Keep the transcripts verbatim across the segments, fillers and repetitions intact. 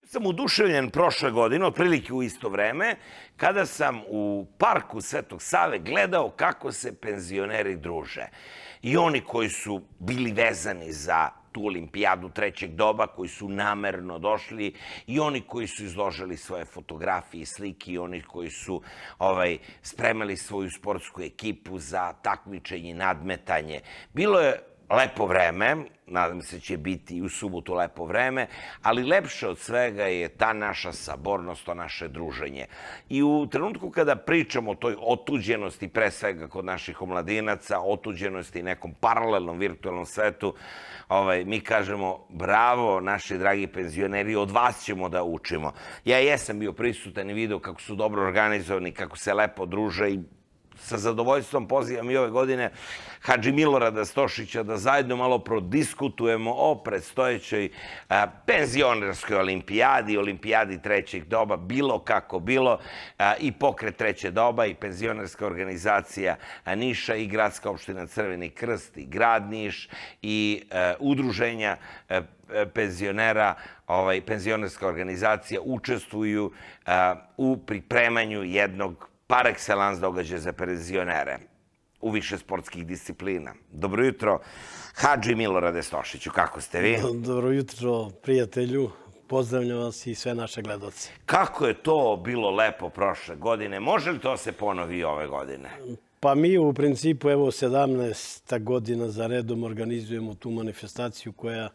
sam oduševljen prošle godine, otprilike u isto vreme, kada sam u parku Svetog Save gledao kako se penzioneri druže. I oni koji su bili vezani za tu olimpijadu trećeg doba, koji su namerno došli, i oni koji su izložili svoje fotografije i slike, i oni koji su spremali svoju sportsku ekipu za takmičenje i nadmetanje. Bilo je lepo vreme, nadam se će biti i u subotu lepo vreme, ali lepše od svega je ta naša sabornost, to naše druženje. I u trenutku kada pričamo o toj otuđenosti, pre svega kod naših omladinaca, otuđenosti nekom paralelnom virtualnom svetu, mi kažemo bravo naši dragi penzioneri, od vas ćemo da učimo. Ja jesam bio prisutan i video kako su dobro organizovani, kako se lepo druže, i sa zadovoljstvom pozivam i ove godine Hadži Milorada Stošića da zajedno malo prodiskutujemo o predstojećoj penzionerskoj olimpijadi, olimpijadi trećeg doba, bilo kako bilo, i Pokret treće doba, i penzionerska organizacija Niša, i gradska opština Crveni krst, i grad Niš, i udruženja penzionera, penzionerska organizacija učestvuju u pripremanju jednog par excellence događaja za penzionere u više sportskih disciplina. Dobro jutro, Hadži Milorade Stošiću, kako ste vi? Dobro jutro, prijatelju. Pozdravljam vas i sve naše gledaoce. Kako je to bilo lepo prošle godine? Može li to se ponovi ove godine? Pa mi u principu, evo, sedamnaesta godina za redom organizujemo tu manifestaciju koja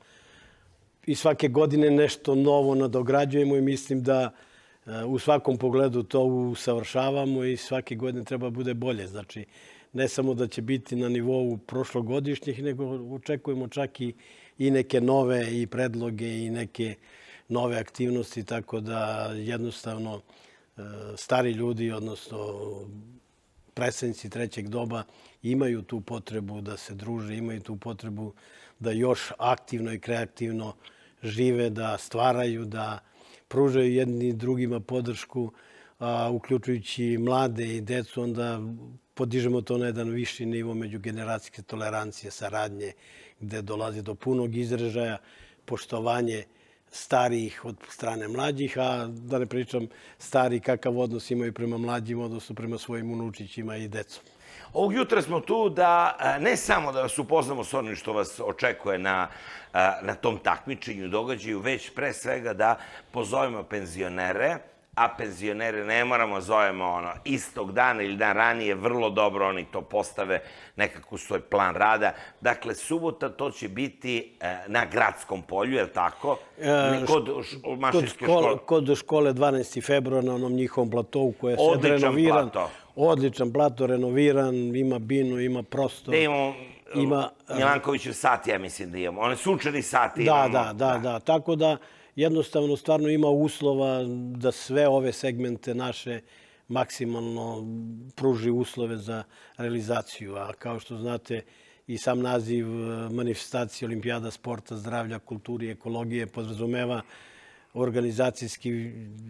i svake godine nešto novo nadograđujemo, i mislim da u svakom pogledu to usavršavamo i svake godine treba bude bolje. Znači, ne samo da će biti na nivou prošlogodišnjih, nego očekujemo čak i neke nove i predloge i neke nove aktivnosti, tako da jednostavno stari ljudi, odnosno predstavnici trećeg doba, imaju tu potrebu da se druže, imaju tu potrebu da još aktivno i kreativno žive, da stvaraju, da pružaju jedni drugima podršku, uključujući mlade i decu, onda podižemo to na jedan viši nivo međugeneracijske tolerancije, saradnje, gde dolazi do punog izražaja poštovanje starijih od strane mlađih, a da ne pričam stari kakav odnos imaju prema mlađima, odnosno prema svojim unučićima i decom. Ovog jutra smo tu da ne samo da vas upoznamo s onim što vas očekuje na tom takmičenju, događaju, već pre svega da pozovemo penzionere, a penzionere ne moramo zovemo istog dana ili dan ranije, vrlo dobro oni to postave nekako svoj plan rada. Dakle, subota to će biti na Gradskom polju, je li tako? Kod mašinske škole. Kod škole dvanaesti februar na onom njihovom platovu koji je sad renoviran. Odličan plato. Odličan plato, renoviran, ima binu, ima prostor. Da imamo Milankovićev sat, ja mislim da imamo. One sunčani sati imamo. Da, da, da. Tako da jednostavno stvarno ima uslova da sve ove segmente naše maksimalno pruži uslove za realizaciju. A kao što znate, i sam naziv manifestacije Olimpijada sporta, zdravlja, kulturi i ekologije podrazumeva organizacijski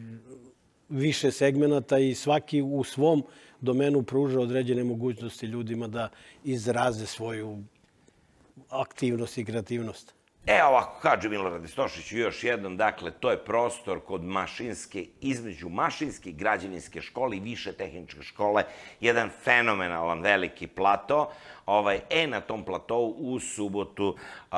više segmenata i svaki u svom domenu pruža određene mogućnosti ljudima da izraze svoju aktivnost i kreativnost. E, ovako, Hadži Milorade Stošiću, još jednom, dakle, to je prostor kod Mašinske, između Mašinske i Građevinske škole i Više tehničke škole, jedan fenomenalan veliki plato. E, na tom platovu u subotu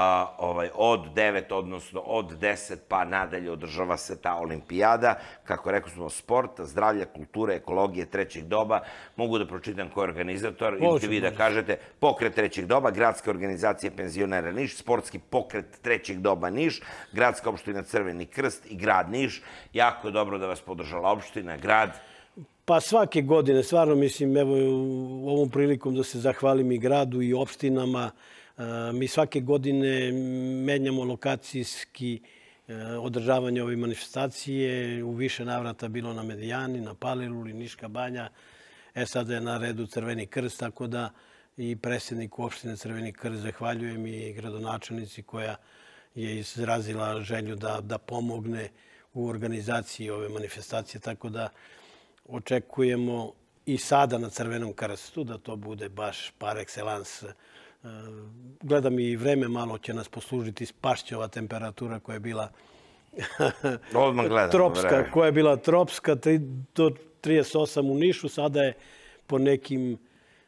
od devet, odnosno od deset pa nadalje održava se ta olimpijada. Kako rekao smo, sporta, zdravlja, kulture, ekologije trećeg doba. Mogu da pročitam ko je organizator, ili ćete vi da kažete. Pokret trećeg doba, Gradska organizacija penzionera Niš, Sportski pokret trećeg doba Niš, Gradska opština Crveni krst i grad Niš. Jako je dobro da vas podržala opština, grad. Pa svake godine, stvarno mislim, evo u ovom prilikom da se zahvalim i gradu i opštinama. Mi svake godine menjamo lokacijski održavanje ove manifestacije. U više navrata bilo na Medijani, na Paliluli, Niška banja. E sada je na redu Crveni krst, tako da i predsjedniku opštine Crveni krst zahvaljujem i gradonačelnici koja je izrazila želju da pomogne u organizaciji ove manifestacije, tako da očekujemo i sada na Crvenom krstu da to bude baš par excellence. Gledam i vreme malo će nas poslužiti, spašće ova temperatura koja je bila Odmah gledamo. Tropska, koja je bila tropska, do trideset osam u Nišu, sada je po nekim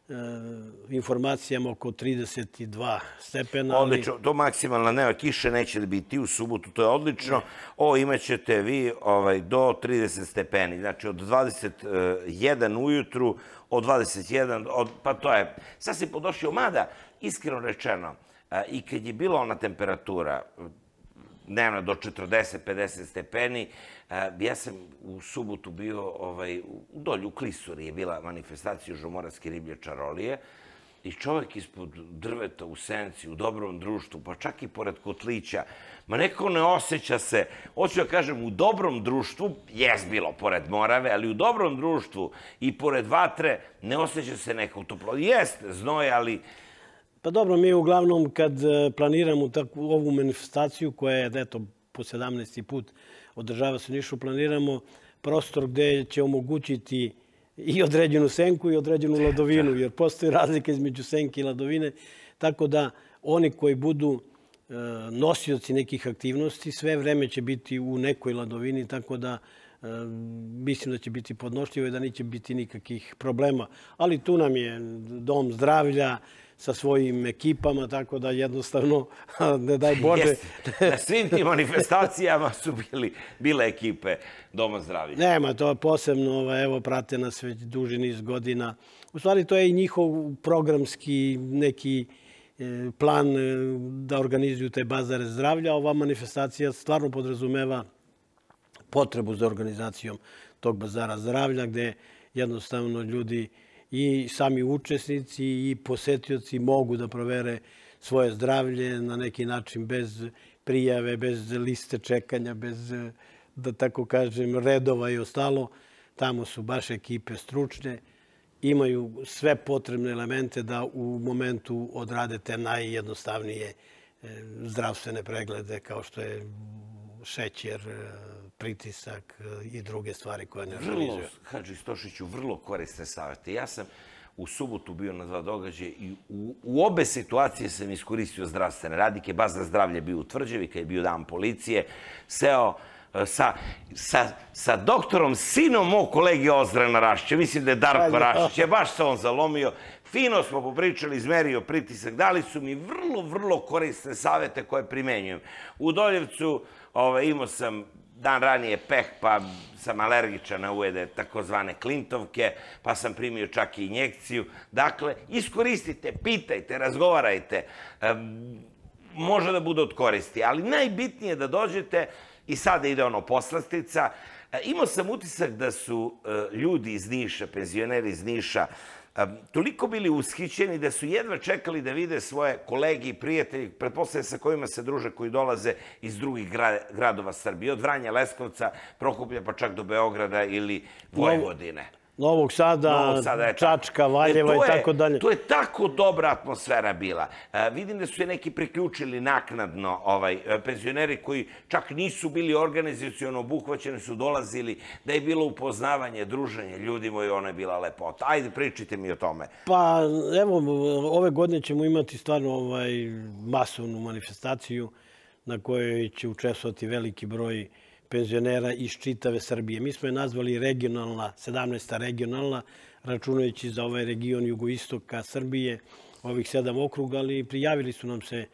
informacijama oko trideset dva stepena. Odlično, to maksimalna nema kiše neće biti u subotu, to je odlično. O, imaćete vi do trideset stepeni, znači od dvadeset jedan ujutru, od dvadeset jedan, pa to je sasvim podošao, mada, iskreno rečeno, i kad je bila ona temperatura, dnevno do četrdeset pedeset stepeni, ja sam u subotu bio u dolju, u Klisuri je bila manifestacija Žumoravske riblje čarolije i čovjek ispod drveta u senci, u dobrom društvu, pa čak i pored kotlića, ma neko ne osjeća se, hoću da kažem, u dobrom društvu, jes bilo pored Morave, ali u dobrom društvu i pored vatre ne osjeća se neko toplo. Jeste znoj, ali... Pa dobro, mi uglavnom kad planiramo ovu manifestaciju koja je, eto, po sedamnaesti put održava se u Nišu, planiramo prostor gde će omogućiti i određenu senku i određenu ladovinu, jer postoji razlika između senke i ladovine, tako da oni koji budu nosioci nekih aktivnosti, sve vreme će biti u nekoj ladovini, tako da mislim da će biti podnošljivo i da neće biti nikakvih problema. Ali tu nam je dom zdravlja sa svojim ekipama, tako da jednostavno, ne daj Bože... Na svim tim manifestacijama su bile ekipe Doma zdravlja. Nema, to posebno, evo, prate nas već duži niz godina. U stvari, to je i njihov programski neki plan da organizuju te bazare zdravlja. Ova manifestacija stvarno podrazumeva potrebu za organizacijom tog bazara zdravlja, gde jednostavno ljudi i sami učesnici i posetioci mogu da provere svoje zdravlje na neki način bez prijave, bez liste čekanja, bez, da tako kažem, redova i ostalo. Tamo su baš ekipe stručne, imaju sve potrebne elemente da u momentu odrade te najjednostavnije zdravstvene preglede kao što je šećer, pritisak i druge stvari koje ne organizuju. Hadži Stošiću, vrlo korisne savete. Ja sam u subotu bio na dva događaja i u obe situacije sam iskoristio zdravstvene radnike. Bazar zdravlja je bio u Tvrđevi, kad je bio dan policije, seo sa doktorom, sinom mog kolege Ozdrana Rašića, mislim da je Darko Rašić, je baš se on zalomio, fino smo popričali, izmerio pritisak, dali su mi vrlo, vrlo korisne savete koje primenjujem. U Doljevcu imao sam dan ranije peh, pa sam alergičan na ujede takozvane klintovke, pa sam primio čak i injekciju. Dakle, iskoristite, pitajte, razgovarajte, može da bude od koristi, ali najbitnije je da dođete. I sada ide ono poslastica. Imao sam utisak da su ljudi iz Niša, penzioneri iz Niša, toliko bili ushićeni da su jedva čekali da vide svoje kolege i prijatelji, pretpostavljam sa kojima se druže, koji dolaze iz drugih gradova Srbije, od Vranja, Leskovca, Prokuplja, pa čak do Beograda ili Vojvodine. Novog Sada, Čačka, Valjeva i tako dalje. To je tako dobra atmosfera bila. Vidim da su se neki priključili naknadno, penzioneri koji čak nisu bili organizaciono obuhvaćeni, su dolazili, da je bilo upoznavanje, druženje, ljudi moji, ono je bila lepota. Ajde, pričajte mi o tome. Pa, evo, ove godine ćemo imati stvarno masovnu manifestaciju na kojoj će učestvovati veliki broj penzionera iz čitave Srbije. Mi smo je nazvali regionalna, sedamnaesta regionalna, računajući za ovaj region jugoistoka Srbije, ovih sedam okruga, ali prijavili su nam se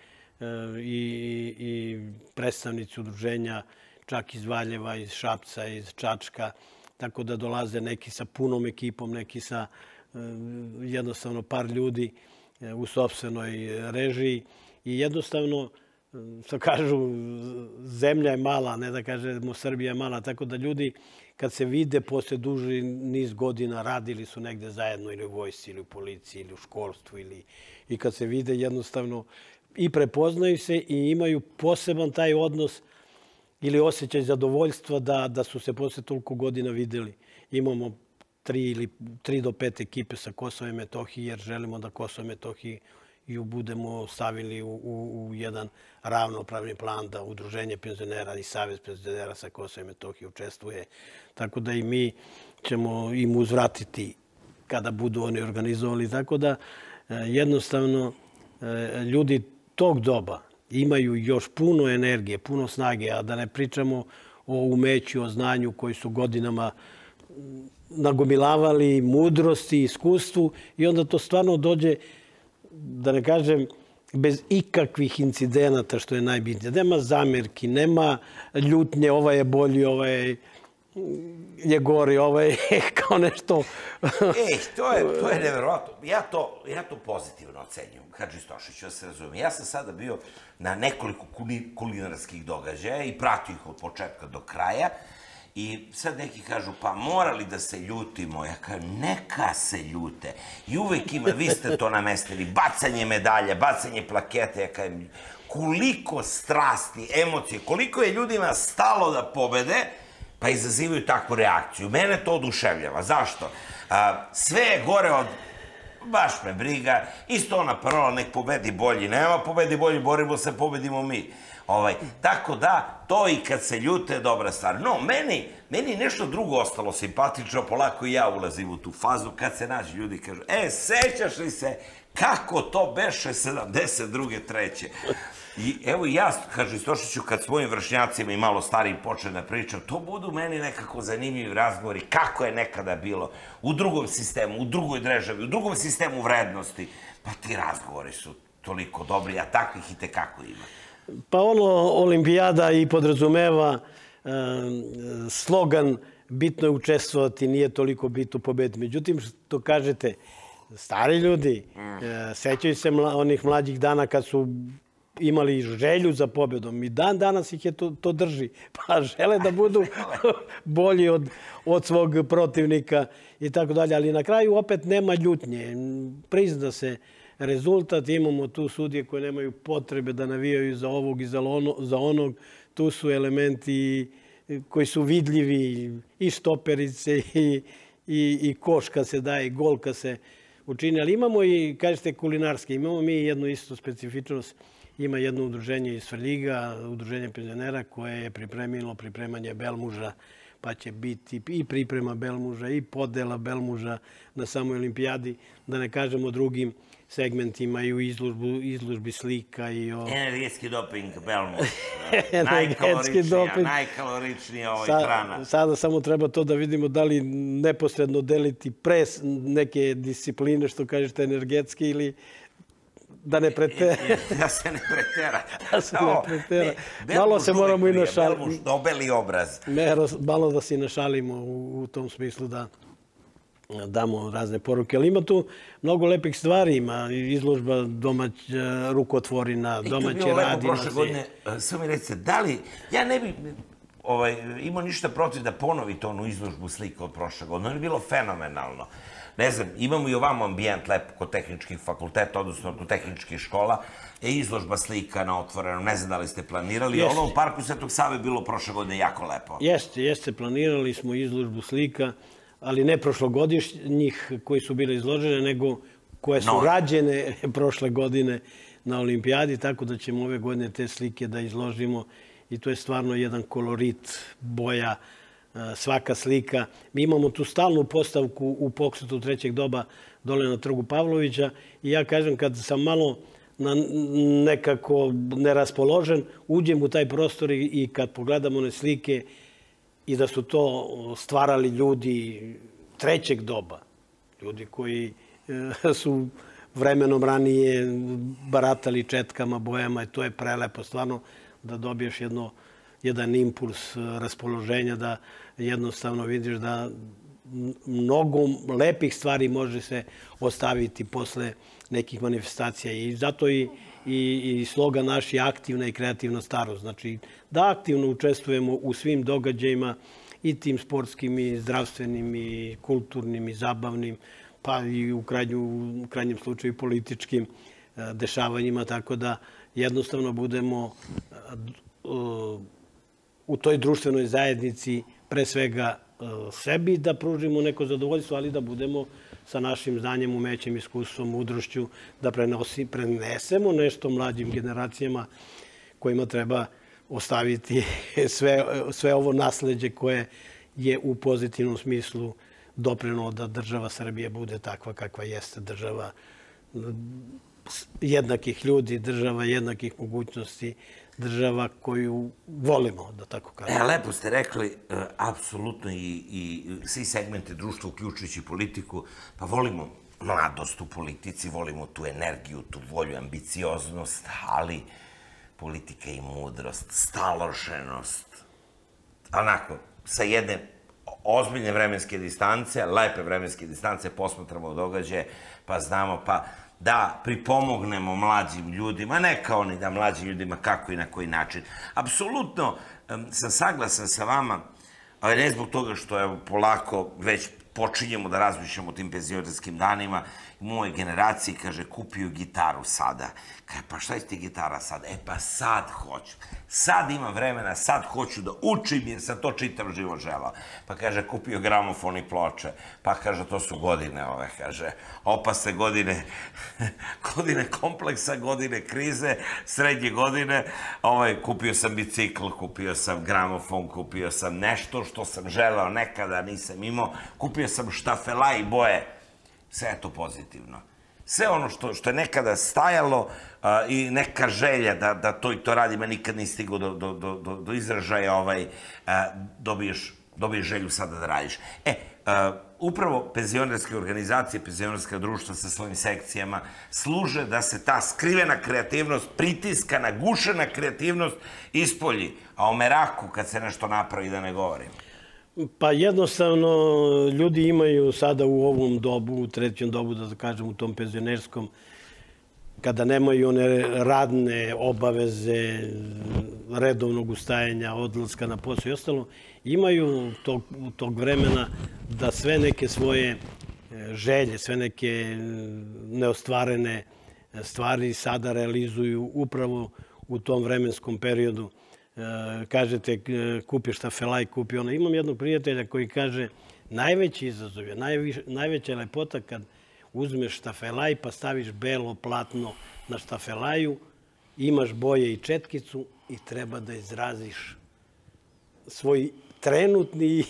i predstavnici udruženja, čak iz Valjeva, iz Šapca, iz Čačka, tako da dolaze neki sa punom ekipom, neki sa jednostavno par ljudi u sopstvenoj režiji i jednostavno, što kažu, zemlja je mala, ne da kažemo Srbija je mala, tako da ljudi kad se vide posle duži niz godina radili su negde zajedno ili u vojsci ili u policiji ili u školstvu i kad se vide jednostavno i prepoznaju se i imaju poseban taj odnos ili osjećaj zadovoljstva da su se posle toliko godina videli. Imamo tri do pet ekipe sa Kosova i Metohije jer želimo da Kosovo i Metohiji ju budemo stavili u jedan ravnopravni plan da Udruženje penzionera i Savez penzionera sa Kosova i Metohije učestvuje. Tako da i mi ćemo im uzvratiti kada budu oni organizovali. Tako da jednostavno ljudi tog doba, imaju još puno energije, puno snage, a da ne pričamo o umeću, o znanju koji su godinama nagomilavali, mudrosti, iskustvu i onda to stvarno dođe, da ne kažem, bez ikakvih incidenata, što je najbitnije. Nema zamerki, nema ljutnje, ovaj je bolji, ovaj je gori, ovaj je kao nešto... Ej, to je, to je nevjerovatno. Ja to, ja to pozitivno ocenjujem, Hadži Stošiću, ja se razumijem. Ja sam sada bio na nekoliko kulinarskih događaja i pratio ih od početka do kraja. I sad neki kažu, pa morali da se ljutimo. Ja kažem, neka se ljute. I uvek ima, vi ste to namestili, bacanje medalje, bacanje plakete. Ja kažem, koliko strasti, emocije, koliko je ljudima stalo da pobede, pa izazivaju takvu reakciju. Mene to oduševljava. Zašto? Sve je gore od... Baš me briga. Isto ona parola, nek pobedi bolji. Nema pobedi bolji, borimo se, pobedimo mi. Tako da, to i kad se ljute je dobra stvar. No, meni, meni nešto drugo ostalo simpatično, polako i ja ulazim u tu fazu, kad se nađe ljudi i kažu, e, sećaš li se kako to beše sedamdeset druge treće I evo ja, Hadži Stošiću, kad s mojim vršnjacima i malo starijim počne da pričam, to budu meni nekako zanimljivi razgovori, kako je nekada bilo u drugom sistemu, u drugoj državi, u drugom sistemu vrednosti. Pa ti razgovori su toliko dobri, a takvih i tekako ima. Pa ono, olimpijada i podrazumeva slogan bitno je učestvovati, nije toliko bitno pobediti. Međutim, što kažete, stari ljudi, sećaju se onih mlađih dana kad su imali želju za pobedom i dan danas ih je to drži. Pa žele da budu bolji od svog protivnika i tako dalje. Ali na kraju opet nema ljutnje. Prizna se rezultat, imamo tu sudije koje nemaju potrebe da navijaju za ovog i za onog. Tu su elementi koji su vidljivi, i štoperice i koš kad se daje, i gol kad se učini. Ali imamo i, kažete, kulinarske. Imamo mi jednu istu specifičnost. Ima jedno udruženje iz Svrljiga, udruženje penzionera, koje je pripremilo pripremanje belmuža, pa će biti i priprema belmuža i podela belmuža na samoj olimpijadi, da ne kažemo o drugim segmentima i u izložbi slika i o... Energetski doping belmuž. Najkaloričnija hrana. Sada samo treba to da vidimo da li neposredno deliti pre neke discipline, što kažete, energetske, ili da ne pretera. Da se ne pretera. Da se ne pretera. Malo se moramo i našaliti. Belmuž dobeli obraz. Malo da se i našalimo u tom smislu da damo razne poruke. Ali ima tu mnogo lepih stvari. Ima izložba domaća rukotvorina, domaće radinaze. I to je bilo lepo prošle godine. Samo mi recite, da li... Ja ne bih imao ništa protiv da ponovite onu izložbu slika od prošle godine. Ono je bilo fenomenalno. Ne znam, imamo i ovamo ambijent lepo kod tehničkih fakulteta, odnosno kod tehničkih škola. Je izložba slika na otvorenom, ne znam da li ste planirali. Ono u parku Svetog Save bilo prošle godine jako lepo. Jeste, jeste, planirali smo izložbu slika, ali ne prošlogodišnjih koji su bile izložene, nego koje su rađene prošle godine na olimpijadi, tako da ćemo ove godine te slike da izložimo i to je stvarno jedan kolorit, boja, svaka slika. Mi imamo tu stalnu postavku u Poksetu trećeg doba dole na Trgu Pavlovića i ja kažem, kad sam malo nekako neraspoložen, uđem u taj prostor i kad pogledam one slike i da su to stvarali ljudi trećeg doba, ljudi koji su vremenom ranije baratali četkama, bojama, i to je prelepo stvarno da dobiješ jedno jedan impuls raspoloženja, da jednostavno vidiš da mnogo lepih stvari može se ostaviti posle nekih manifestacija. I zato i slogan naš je aktivna i kreativna starost. Znači, da aktivno učestvujemo u svim događajima, i tim sportskim, i zdravstvenim, i kulturnim, i zabavnim, pa i u krajnjem slučaju političkim dešavanjima, tako da jednostavno budemo u toj društvenoj zajednici pre svega sebi da pružimo neko zadovoljstvo, ali da budemo sa našim znanjem, umećem, iskustvom, mudrošću, da prenesemo nešto mlađim generacijama kojima treba ostaviti sve ovo nasleđe koje je u pozitivnom smislu doprino da država Srbije bude takva kakva jeste država jednakih ljudi, država jednakih mogućnosti, država koju volimo, da tako kažem. E, lepo ste rekli, apsolutno i svi segmente društva, uključujući politiku, pa volimo mladost u politici, volimo tu energiju, tu volju, ambicioznost, ali politika i mudrost, staloženost, onako, sa jedne ozbiljne vremenske distance, lepe vremenske distance, posmatramo događaje, pa znamo, pa da pripomognemo mlađim ljudima, ne kao ni da mlađim ljudima kako i na koji način. Apsolutno sam saglasan sa vama, ali ne zbog toga što evo polako već počinjemo da razmišljamo o tim penzionerskim danima. U mojoj generaciji, kaže, kupio gitaru sada. Kaže, pa šta je ti gitara sada? E, pa sad hoću. Sad imam vremena, sad hoću da učim jer sam to čitav život želao. Pa kaže, kupio gramofon i ploče. Pa kaže, to su godine ove, kaže, opasne godine, godine kompleksa, godine krize, srednje godine. Ovaj, kupio sam bicikl, kupio sam gramofon, kupio sam nešto što sam želeo nekada, nisam imao. Kupio sam štafela i boje. Sve je to pozitivno. Sve ono što je nekada stajalo i neka želja da to i to radim, a nikad nisi stigao do izražaja, dobiješ želju sada da radiš. E, upravo penzionerske organizacije, penzionerska društva sa svojim sekcijama služe da se ta skrivena kreativnost, pritiskana, gušena kreativnost ispolji. A o meraku, kad se nešto napravi, da ne govorim. Pa jednostavno, ljudi imaju sada u ovom dobu, u trećem dobu, da kažem, u tom penzionerskom, kada nemaju one radne obaveze, redovnog ustajanja, odlaska na posao i ostalo, imaju tog vremena da sve neke svoje želje, sve neke neostvarene stvari sada realizuju upravo u tom vremenskom periodu. Kažete, kupiš štafelaj, kupi ono. Imam jednog prijatelja koji kaže, najveći izazov je, najveća lepota kad uzmeš štafelaj pa staviš belo platno na štafelaju, imaš boje i četkicu i treba da izraziš svoj trenutni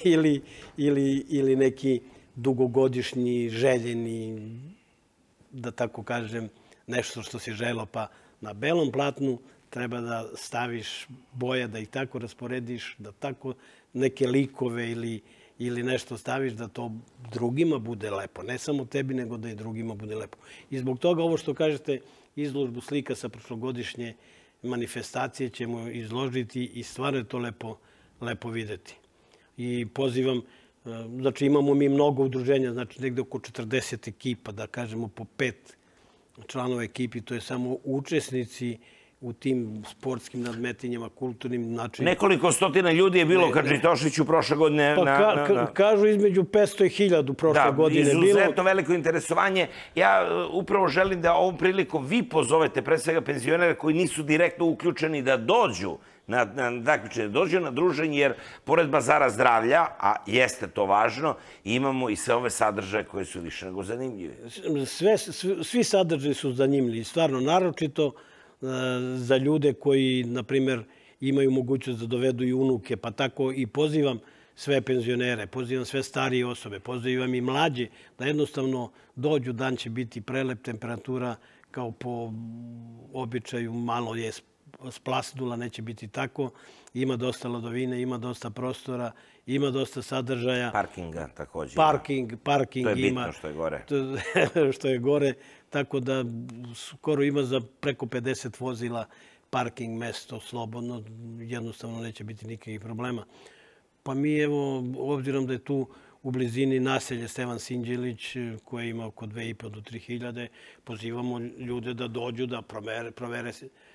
ili neki dugogodišnji, željeni, da tako kažem, nešto što si želeo, pa na belom platnu treba da staviš boje, da ih tako rasporediš, da tako neke likove ili nešto staviš, da to drugima bude lepo. Ne samo tebi, nego da i drugima bude lepo. I zbog toga ovo što kažete, izložbu slika sa prošlogodišnje manifestacije ćemo izložiti i stvarno je to lepo videti. I pozivam, znači imamo mi mnogo udruženja, znači negde oko četrdeset ekipa, da kažemo po pet članova ekipi, to je samo učesnici u tim sportskim nadmetinjama, kulturnim načinom. Nekoliko stotina ljudi je bilo kad Žitošiću prošle godine. Pa kažu između petsto i hiljadu prošle godine. Da, izuzetno veliko interesovanje. Ja upravo želim da ovom prilikom vi pozovete pre svega penzionere koji nisu direktno uključeni da dođu na takmičenje, dođu na druženje, jer pored bazara zdravlja, a jeste to važno, imamo i sve ove sadržaje koje su više nego zanimljive. Svi sadržaji su zanimljivi, stvarno, naročito za ljude koji, na primjer, imaju mogućnost da dovedu i unuke, pa tako i pozivam sve penzionere, pozivam sve starije osobe, pozivam i mlađe da jednostavno dođu, dan će biti prelep, temperatura kao po običaju malo je splasnula, neće biti tako, ima dosta ladovine, ima dosta prostora, ima dosta sadržaja. Parkinga također. Parking, parking ima. To je bitno što je gore. Što je gore, tako da skoro ima za preko pedeset vozila parking mesto slobodno, jednostavno neće biti nikakvih problema. Pa mi evo, obzirom da je tu u blizini naselje Stevan Sinđelić, koje ima oko dve i po do tri hiljade, pozivamo ljude da dođu, da provere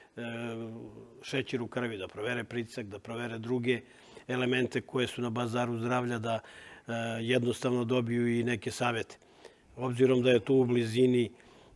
šećer u krvi, da provere pritisak, da provere druge elemente koje su na bazaru zdravlja, da jednostavno dobiju i neke savete. Obzirom da je tu u blizini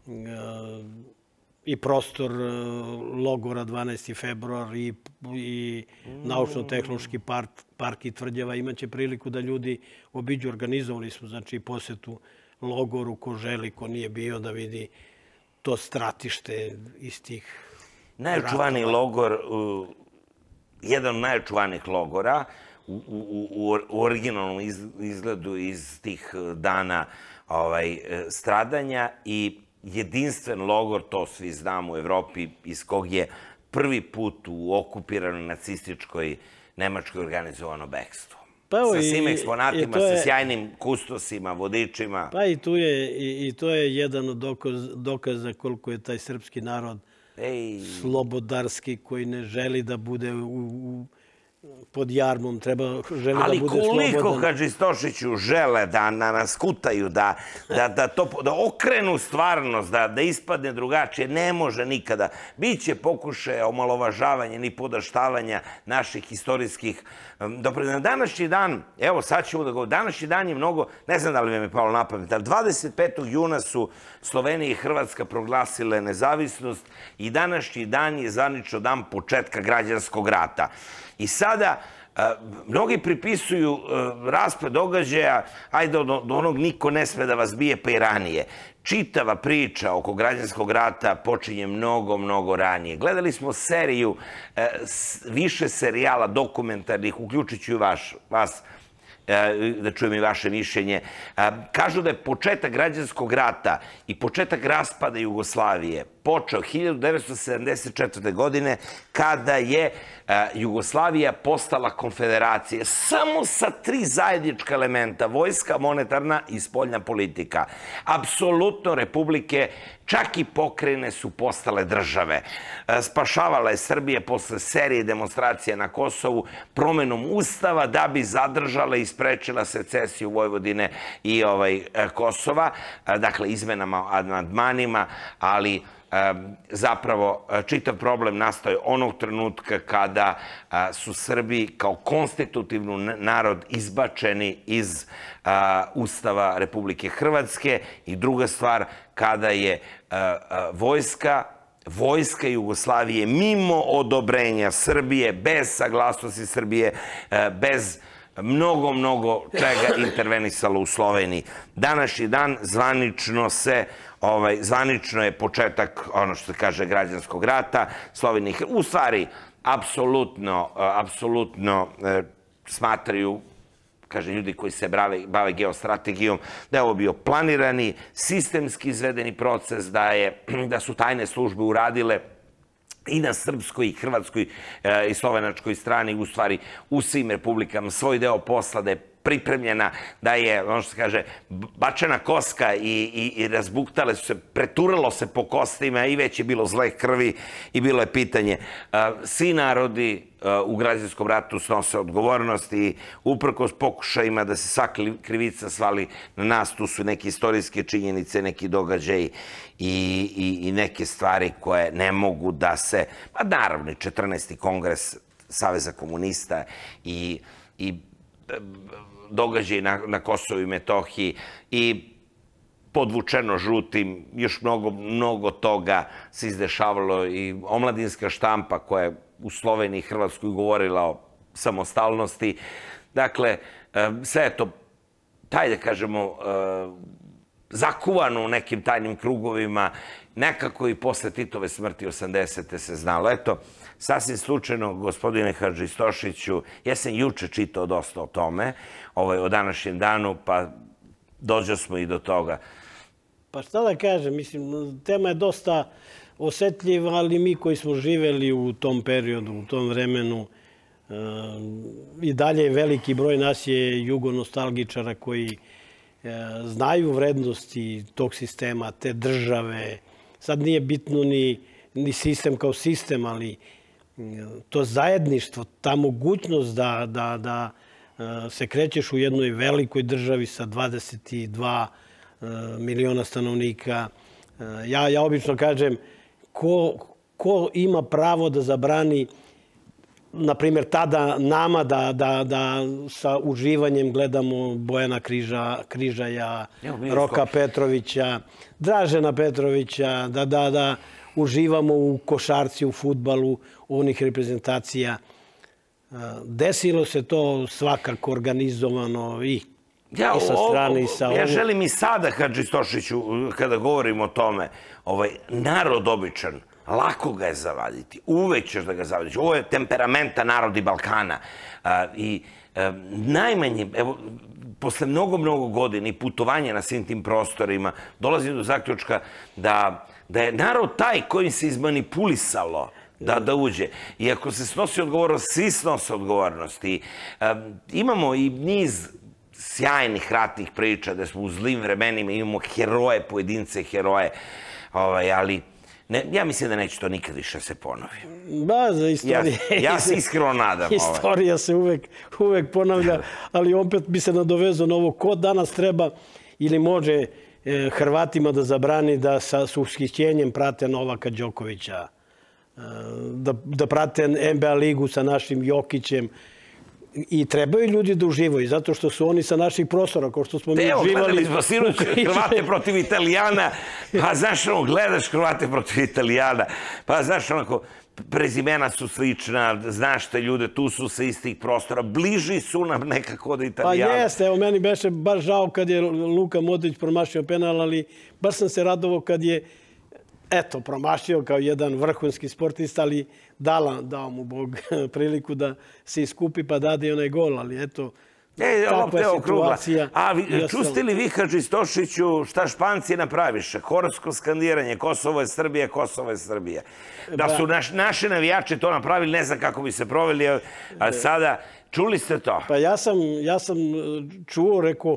i prostor logora dvanaesti februar i naučno-tehnološki park i Tvrđava, imaće priliku da ljudi obiđu. Organizovali smo znači posetu logoru, ko želi, ko nije bio, da vidi to stratište iz tih ratova. Najočuvaniji logor, jedan od najočuvanijih logora u originalnom izgledu iz tih dana stradanja i jedinstven logor, to svi znamo u Evropi, iz kog je prvi put u okupiranoj nacističkoj Nemačkoj organizovano bekstvo. Sa svim eksponatima, sa sjajnim kustosima, vodičima. Pa i tu je, i to je jedan od dokaza koliko je taj srpski narod slobodarski, koji ne želi da bude pod jarmom, treba, želi da bude slobodan. Ali koliko, Hadžistošiću, žele da nas kutaju, da okrenu stvarnost, da ispadne drugačije, ne može nikada. Biće pokušaja omalovažavanja ni podaštavanja naših istorijskih dopreda. Na današnji dan, evo sad ćemo da govorimo, današnji dan je mnogo, ne znam da li vam je palo na pamet, ali dvadeset petog juna su Slovenija i Hrvatska proglasile nezavisnost i današnji dan je zvanično dan početka građanskog rata. I sada, mnogi pripisuju rasplet događaja, ajde, do onog niko ne sme da vas bije, pa i ranije. Čitava priča oko građanskog rata počinje mnogo, mnogo ranije. Gledali smo seriju, više serijala dokumentarnih, uključit ću i vas, da čujem i vaše mišljenje. Kažu da je početak građanskog rata i početak raspada Jugoslavije počeo hiljadu devetsto sedamdeset četvrte. godine kada je Jugoslavija postala konfederacija samo sa tri zajednička elementa, vojska, monetarna i spoljna politika. Apsolutno republike, čak i pokrajine su postale države. Spašavala je Srbije posle serije demonstracija na Kosovu promenom ustava da bi zadržala i sprečila secesiju Vojvodine i Kosova, dakle izmenama, amandmanima, ali zapravo čitav problem nastaje onog trenutka kada su Srbi kao konstitutivni narod izbačeni iz Ustava Republike Hrvatske i druga stvar, kada je vojska Vojska Jugoslavije mimo odobrenja Srbije, bez saglasnosti Srbije, bez mnogo, mnogo čega intervenisalo u Sloveniji. Današnji dan zvanično se, zvanično je početak, ono što se kaže, građanskog rata. Sloveniji, u stvari, apsolutno, apsolutno smatraju, kaže ljudi koji se bave geostrategijom, da je ovo bio planirani, sistemski izvedeni proces, da su tajne službe uradile i na srpskoj, i hrvatskoj i slovenačkoj strani, u stvari u svim republikama, svoj deo posla, da je pripremljena, da je, ono što se kaže, bačena koska i razbuktale su se, preturalo se po kostima i već je bilo zle krvi i bilo je pitanje. Svi narodi u građanskom ratu snose odgovornost i uprkos pokušajima da se svaka krivica svali na nas, tu su neke istorijske činjenice, neki događaji i neke stvari koje ne mogu da se, pa naravno, četrnaesti kongres Saveza komunista i događaj na Kosovu i Metohiji i podvučeno žutim, još mnogo, mnogo toga se izdešavalo i omladinska štampa koja je u Sloveniji i Hrvatskoj govorila o samostalnosti. Dakle, sve je to, taj da kažemo, zakuvano u nekim tajnim krugovima, nekako i posle Titove smrti osamdesete se znalo. Eto, sasvim slučajno, gospodine Hadžistošiću, ja sam juče čitao dosta o tome, o današnjem danu, pa dođo smo i do toga. Pa šta da kažem, mislim, tema je dosta osetljiva, ali mi koji smo živeli u tom periodu, u tom vremenu, i dalje veliki broj nas je jugonostalgičara koji znaju vrednosti tog sistema, te države. Sad nije bitno ni sistem kao sistem, ali to zajedništvo, ta mogućnost da se krećeš u jednoj velikoj državi sa dvadeset dva miliona stanovnika. Ja obično kažem, ko ima pravo da zabrani, na primjer, tada nama da sa uživanjem gledamo Bojana Križaja, Roka Petrovića, Dražena Petrovića, da uživamo u košarci, u fudbalu, onih reprezentacija. Desilo se to svakako organizovano i sa strane i sa ovog. Ja želim i sada, Hadžistošiću, kada govorimo o tome, narod običan, lako ga je zavaditi, uvek ćeš da ga zavadiš. Ovo je temperamenta narodi Balkana i najmanje, evo, posle mnogo, mnogo godina i putovanja na svim tim prostorima, dolazim do zaključka da, da je narod taj kojim se izmanipulisalo da, da uđe. I ako se snosi odgovornost, svi snose odgovornost. I, um, imamo i niz sjajnih ratnih priča da smo u zlim vremenima, imamo heroje, pojedince heroje, ovaj, ali ne, ja mislim da neće to nikad više se ponovi. Ba, za istorije. Ja, ja se iskreno nadam. Istorija se uvek, uvek ponavlja, ali opet bi se nadovezao na ovo ko danas treba ili može eh, Hrvatima da zabrani da sa, s ushićenjem prate Novaka Đokovića, eh, da, da prate N B A ligu sa našim Jokićem. I trebaju ljudi da uživaju, zato što su oni sa naših prostora, kao što smo mi Evo, uživali. gledali smo sinoć Hrvate protiv Italijana, pa znaš ono, gledaš Hrvate protiv Italijana, pa znaš onako, prezimena su slična, znaš te ljude, tu su sa istih prostora, bliži su nam nekako od Italijana. Pa jeste, evo meni beše baš žao kad je Luka Modrić promašio penal, ali baš sam se radovao kad je eto, promašio kao jedan vrhunski sportista, ali dala, dao mu Bog priliku da se iskupi pa dade i onaj gol, ali eto, E, takva je situacija. A vi, čuste li vi, Hadži Stošiću, šta Španci napraviše? Horsko skandiranje, Kosovo je Srbija, Kosovo je Srbija. Da su naš, naše navijači to napravili, ne znam kako bi se proveli, a sada, čuli ste to? Pa ja sam, ja sam čuo, rekao,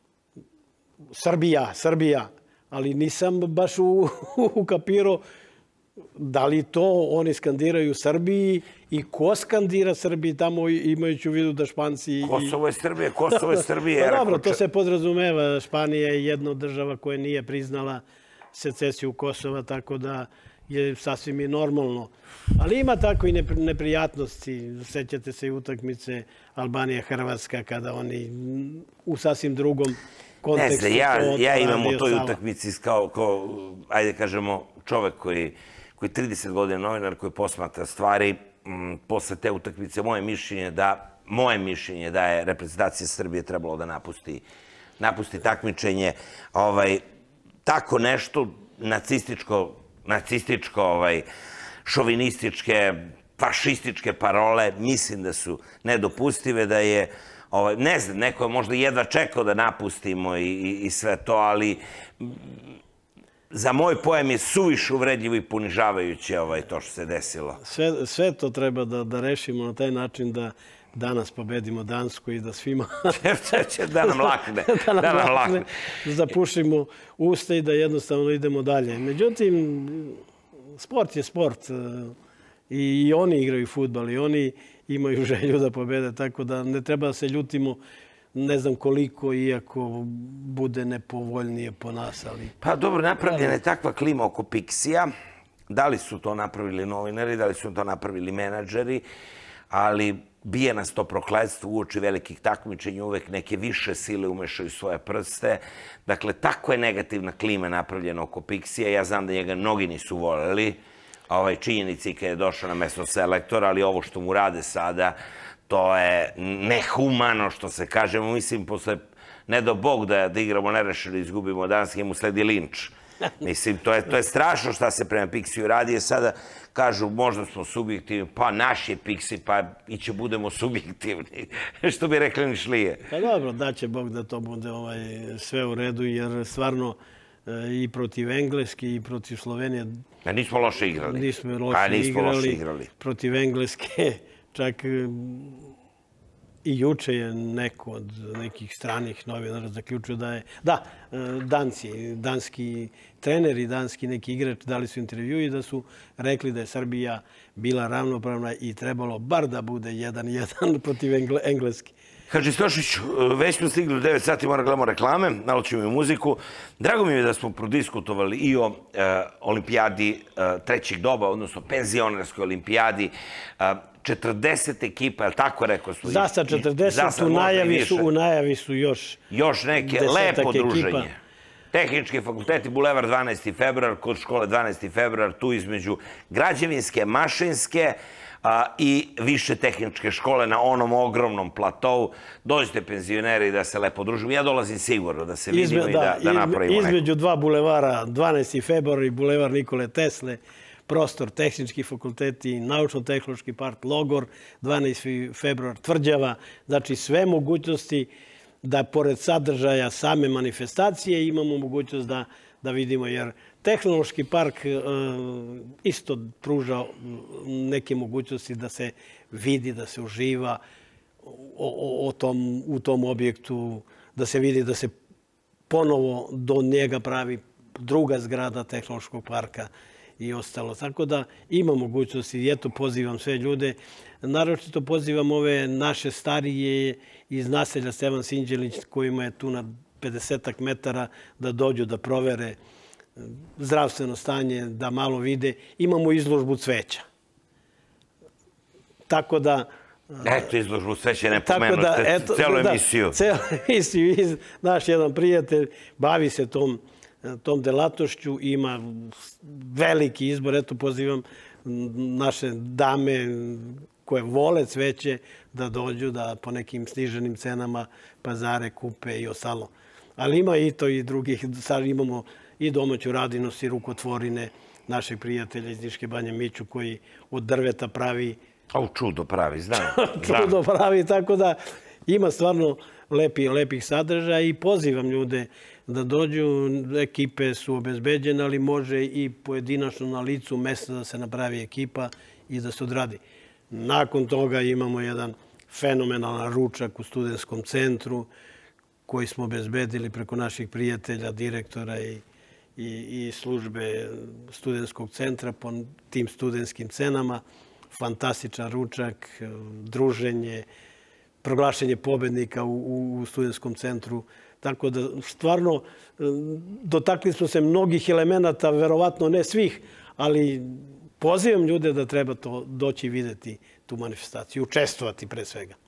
Srbija, Srbija, ali nisam baš ukapirao da li to oni skandiraju Srbiji i ko skandira Srbiji tamo imajući u vidu da Španci... Kosovo je Srbije, Kosovo je Srbije. Pa dobro, to se podrazumeva. Španija je jedna od država koja nije priznala secesiju Kosova, tako da je sasvim i normalno. Ali ima tako i neprijatnosti. Sećate se i utakmice Albanija-Hrvatska kada oni u sasvim drugom kontekstu... Ne znam, ja, ja imam u toj utakmici kao, kao, ajde kažemo, čovek koji koji je trideset godina novinar, koji posmatra stvari. M, posle te utakmice moje mišljenje da, moje mišljenje da je reprezentacija Srbije trebalo da napusti, napusti takmičenje. Ovaj, tako nešto nacističko, nacističko, ovaj, šovinističke, fašističke parole, mislim da su nedopustive, da je, ovaj, ne znam, neko je možda jedva čekao da napustimo i, i, i sve to, ali za moj pojam je suviše uvredljivo i ponižavajuće ovaj, to što se desilo. Sve, sve to treba da, da rešimo na taj način da danas pobedimo Dansku i da svima... da nam lakne. da nam, da nam lakne. Da zapušimo usta i da jednostavno idemo dalje. Međutim, sport je sport. I, i oni igraju fudbal i oni imaju želju da pobede, tako da ne treba da se ljutimo ne znam koliko, iako bude nepovoljnije po nas, ali... Pa dobro, napravljena je takva klima oko Pixija. Da li su to napravili novinari, da li su to napravili menadžeri, ali bije nas to prokletstvo uoči velikih takmičenja, uvek neke više sile umešaju svoje prste. Dakle, tako je negativna klima napravljena oko Pixija. Ja znam da njega mnogi nisu voljeli, ovaj činjenici kada je došao na mesto selektora, ali ovo što mu rade sada, to je nehumano, što se kažemo. Mislim, posle, ne do Bog da, da igramo nerešeno i izgubimo Danske, mu sledi linč. Mislim, to je, to je strašno šta se prema Pixiju radi. Je sada kažu, možda smo subjektivni, pa naš je Pixi, pa i će budemo subjektivni. Što bi rekli Nišlije. Pa dobro, daće Bog da to bude ovaj, sve u redu, jer stvarno i protiv Engleske i protiv Slovenije... A nismo loše igrali. Nismo loše, pa, nismo igrali. loše igrali. Protiv Engleske, čak i juče je neko od nekih stranih novinara zaključio da je... Da, Danci, danski treneri, danski neki igrač dali su intervju i da su rekli da je Srbija bila ravnopravna i trebalo bar da bude jedan jedan protiv Engleske. Hadži Stošić, već smo stigli u devet sati, mora gledamo reklame, malo ćemo i muziku. Drago mi je da smo prodiskutovali i o e, olimpijadi e, trećeg doba, odnosno penzionerskoj olimpijadi. E, četrdeset ekipa, je li tako rekao? Su, za sad četrdeset, za sad u, najavi su, u najavi su još Još neke, lepo druženje. Tehnički fakulteti, Bulevar dvanaesti februar, kod škole dvanaesti februar, tu između građevinske, mašinske, a, i više tehničke škole na onom ogromnom platovu. Dođite penzioneri da se lepo družimo. Ja dolazim sigurno da se vidimo Izme, i da, da napravimo neko. Između dva bulevara, dvanaesti februar i Bulevar Nikole Tesle, prostor tehnički fakulteti, naučno-tehnološki park Logor, dvanaesti februar Tvrđava. Znači sve mogućnosti da pored sadržaja same manifestacije imamo mogućnost da, da vidimo, jer tehnološki park e, isto pruža neke mogućnosti da se vidi, da se uživa o, o tom, u tom objektu, da se vidi da se ponovo do njega pravi druga zgrada tehnološkog parka i ostalo. Tako da ima mogućnosti i eto pozivam sve ljude. Naročito pozivam ove naše starije iz naselja Stevan Sinđelić kojima je tu na pedesetak metara da dođu da provere zdravstveno stanje, da malo vide. Imamo izložbu cveća. Tako da... Eto, izložbu cveća, ne pomenute celu emisiju. Celu emisiju. Naš jedan prijatelj bavi se tom tom delatnošću, ima veliki izbor. Eto, pozivam naše dame koje vole cveće da dođu, da po nekim sniženim cenama pazare, kupe i ostalo. Ali ima i to i drugih. Sad imamo i domaću radinost i rukotvorine našeg prijatelja iz Niške banje Miću koji od drveta pravi... A u čudo pravi, znam. Čudo pravi, tako da ima stvarno lepi, lepih sadržaja i pozivam ljude da dođu. Ekipe su obezbeđene, ali može i pojedinačno na licu mesta da se napravi ekipa i da se odradi. Nakon toga imamo jedan fenomenalan ručak u studentskom centru koji smo obezbedili preko naših prijatelja, direktora i, i, i službe studentskog centra po tim studentskim cenama. Fantastičan ručak, druženje, proglašenje pobednika u, u studentskom centru. Tako da, stvarno, dotakli smo se mnogih elemenata, verovatno ne svih, ali pozivam ljude da treba to doći i videti tu manifestaciju, učestvovati pre svega.